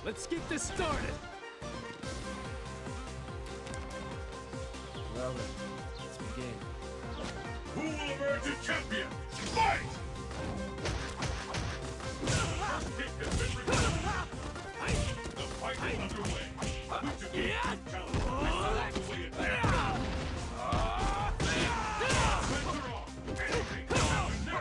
Let's get this started! Well then, let's begin. Who will emerge a champion? Fight! First kick has been recorded. The fight is underway. Which of these two challengers will away it now? Center off. Anything can happen now.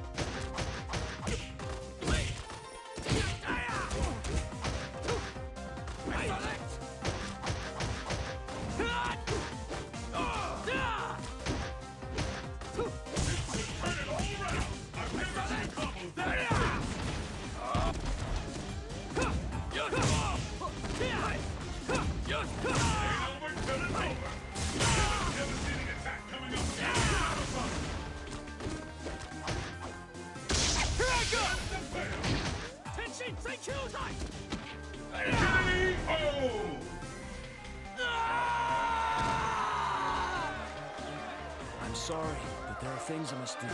I'm sorry, but there are things I must do.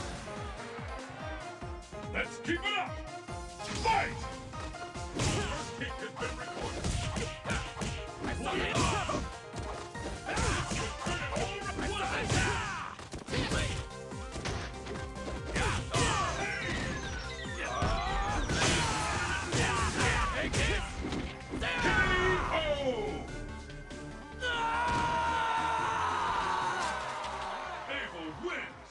Let's keep it up! Fight! First kick has been recorded. They will win!